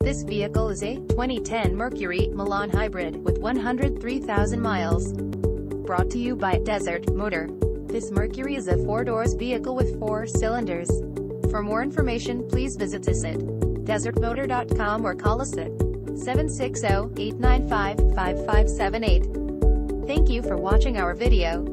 This vehicle is a 2010 Mercury Milan hybrid with 103,000 miles. Brought to you by Desert Motor. This Mercury is a 4-doors vehicle with 4 cylinders. For more information, please visit us at desertmotor.com or call us at 760-895-5578. Thank you for watching our video.